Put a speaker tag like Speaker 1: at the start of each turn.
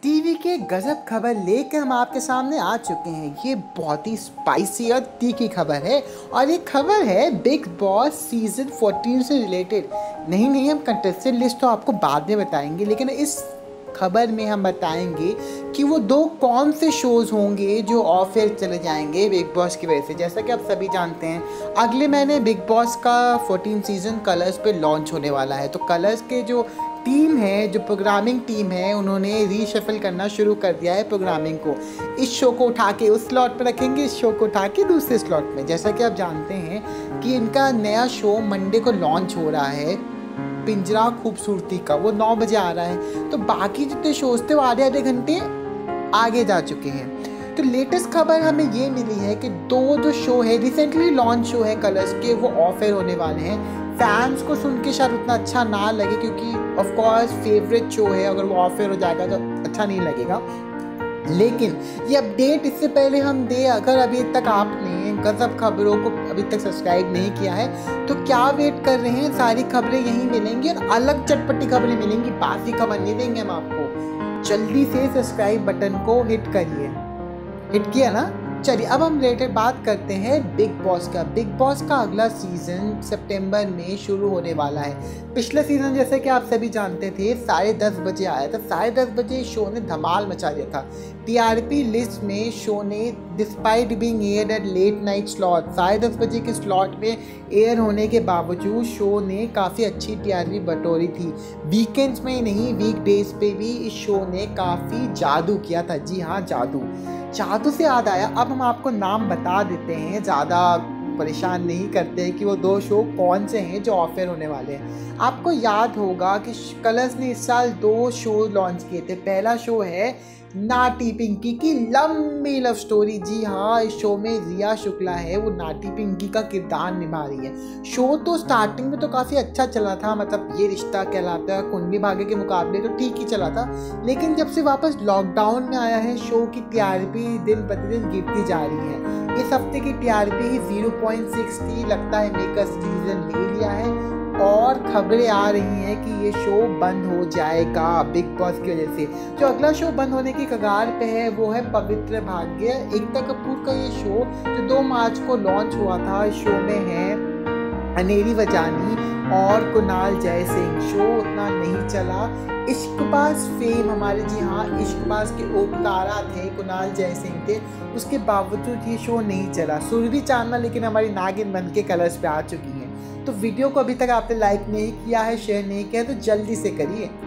Speaker 1: TV के गजब खबर लेकर हम आपके सामने आ चुके हैं। ये बहुत ही स्पाइसी और तीखी खबर है और ये खबर है बिग बॉस सीजन 14 से रिलेटेड। नहीं, हम कंटेस्टेंट लिस्ट तो आपको बाद में बताएंगे, लेकिन इस खबर में हम बताएंगे कि वो दो कौन से शोज़ होंगे जो ऑफ एयर चले जाएंगे बिग बॉस की वजह से। जैसा कि आप सभी जानते हैं, अगले महीने बिग बॉस का 14 सीज़न कलर्स पे लॉन्च होने वाला है। तो कलर्स के जो टीम है, जो प्रोग्रामिंग टीम है, उन्होंने रीशफल करना शुरू कर दिया है प्रोग्रामिंग को। इस शो को उठा के उस स्लॉट पे रखेंगे, इस शो को उठा के दूसरे स्लॉट में। जैसा कि आप जानते हैं कि इनका नया शो मंडे को लॉन्च हो रहा है, पिंजरा खूबसूरती का, वो 9 बजे आ रहा है। तो बाकी जितने शोज थे वो आधे घंटे आगे जा चुके हैं। तो लेटेस्ट खबर हमें ये मिली है कि दो जो शो है, रिसेंटली लॉन्च शो है कलर्स के, वो ऑफ एयर होने वाले हैं। फैंस को सुन के शायद उतना अच्छा ना लगे, क्योंकि ऑफ कोर्स फेवरेट शो है, अगर वो ऑफ एयर हो जाएगा तो अच्छा नहीं लगेगा। लेकिन ये अपडेट इससे पहले हम दे, अगर अभी तक आपने गजब खबरों को अभी तक सब्सक्राइब नहीं किया है तो क्या वेट कर रहे हैं। सारी खबरें यहीं मिलेंगी और अलग चटपटी खबरें मिलेंगी, बासी खबर नहीं देंगे हम आपको। जल्दी से सब्सक्राइब बटन को हिट करिए। हिट किया ना? चलिए अब हम रिलेटेड बात करते हैं बिग बॉस का। बिग बॉस का अगला सीज़न सितंबर में शुरू होने वाला है। पिछले सीज़न जैसे कि आप सभी जानते थे 10:30 बजे आया था। 10:30 बजे शो ने धमाल मचा दिया था। टीआरपी लिस्ट में शो ने despite being aired at late night slot, 10:30 बजे के स्लॉट में एयर होने के बावजूद शो ने काफ़ी अच्छी टीआरपी बटोरी थी। वीकेंड्स में ही नहीं, वीक डेज पे भी इस शो ने काफ़ी जादू किया था। जी हाँ, जादू से याद आया, अब हम आपको नाम बता देते हैं, ज़्यादा परेशान नहीं करते हैं कि वो दो शो कौन से हैं जो ऑफ एयर होने वाले हैं। आपको याद होगा कि कलर्स ने इस साल 2 शो लॉन्च किए थे। पहला शो है नाटी पिंकी की लंबी लव स्टोरी। जी हाँ, इस शो में रिया शुक्ला है, वो नाटी पिंकी का किरदार निभा रही है। शो तो स्टार्टिंग में तो काफ़ी अच्छा चला था, मतलब ये रिश्ता कहलाता है कुंडली भाग्य के मुकाबले तो ठीक ही चला था। लेकिन जब से वापस लॉकडाउन में आया है, शो की टीआरपी दिन प्रतिदिन गिरती जा रही है। इस हफ्ते की टीआरपी 0.6 थी, लगता है मेकर्स डिसीजन ले लिया है और खबरें आ रही हैं कि ये शो बंद हो जाएगा बिग बॉस की वजह से। जो अगला शो बंद होने की कगार पे है वो है पवित्र भाग्य। एकता कपूर का ये शो जो 2 मार्च को लॉन्च हुआ था, इस शो में है अनेरी वजानी और कुणाल जय सिंह। शो उतना नहीं चला। इश्कबाज फेम हमारे, जी हाँ, इश्कबाज के ओपकारा थे, कुणाल जय सिंह थे, उसके बावजूद ये शो नहीं चला। सुरभि चांदना लेकिन हमारी नागिन बन के कलर्स पे आ चुकी हैं। तो वीडियो को अभी तक आपने लाइक नहीं किया है, शेयर नहीं किया है, तो जल्दी से करिए।